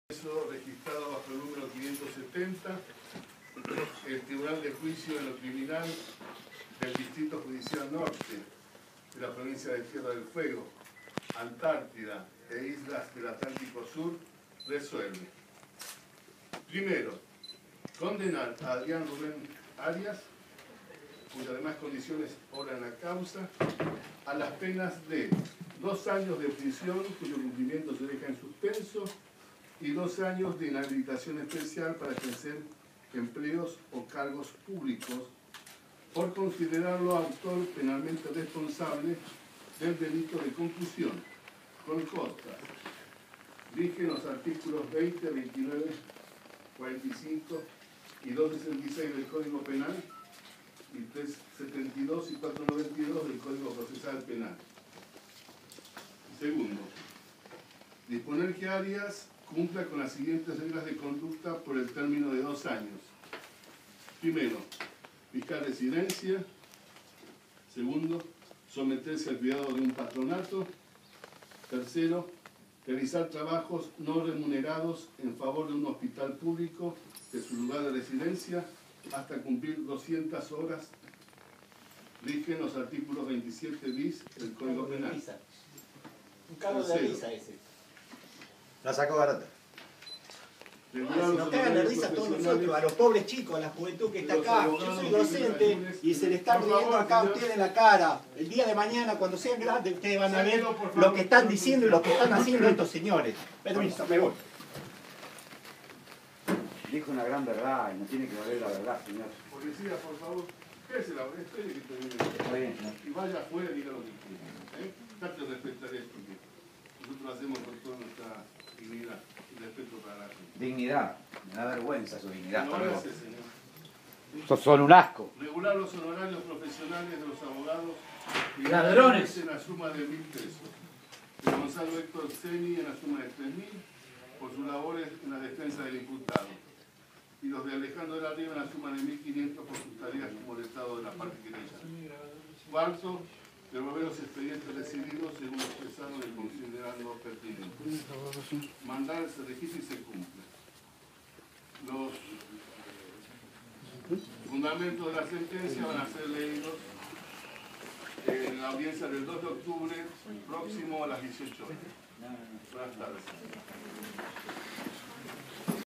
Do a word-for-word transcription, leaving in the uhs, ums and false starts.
Registrado bajo el número quinientos setenta, el Tribunal de Juicio en lo Criminal del Distrito Judicial Norte de la provincia de Tierra del Fuego, Antártida e Islas del Atlántico Sur, resuelve. Primero, condenar a Adrián Rubén Arias, cuyas demás condiciones obran la causa, a las penas de dos años de prisión, cuyo cumplimiento se deja en suspenso, y dos años de inhabilitación especial para ejercer empleos o cargos públicos por considerarlo autor penalmente responsable del delito de concusión, con costas. Rigen los artículos veinte, veintinueve, cuarenta y cinco y doscientos sesenta y seis del Código Penal y trescientos setenta y dos y cuatrocientos noventa y dos del Código Procesal Penal. Segundo, disponer que Arias cumpla con las siguientes reglas de conducta por el término de dos años. Primero, fijar residencia. Segundo, someterse al cuidado de un patronato. Tercero, realizar trabajos no remunerados en favor de un hospital público de su lugar de residencia hasta cumplir doscientas horas. Rigen los artículos veintisiete bis del Código Penal. Un cargo de risa ese. La sacó barata. No, si nos cagan de risa a todos nosotros, a los pobres chicos, a la juventud que está acá. Yo soy docente y se le están riendo acá a ustedes en la cara. El día de mañana, cuando sean grandes, ustedes van a ver lo que están diciendo y lo que están haciendo estos señores. Permiso, me voy. Dijo una gran verdad y no tiene que valer la verdad, señor. Policía, por favor, quédese la espere que termine. Está bien, ¿no? Y vaya afuera y diga lo que quiera. ¿Eh? Trate de respetar esto, que nosotros lo hacemos con toda nuestra dignidad y respeto para la gente. Dignidad. Me da vergüenza su dignidad. No, gracias, señor. Sos son un asco. Regular los honorarios profesionales de los abogados y ¡Ladrones! en la suma de mil pesos. De Gonzalo Héctor Ceni en la suma de tres mil por sus labores en la defensa del imputado. Y los de Alejandro de la Riva en la suma de mil quinientos por sus tareas como letrado de la parte querella. Cuarto, devolver los expedientes recibidos según lo expresado y considerando pertinentes. Mandar, se registra y se cumple. Los fundamentos de la sentencia van a ser leídos en la audiencia del dos de octubre próximo a las dieciocho horas. Buenas tardes.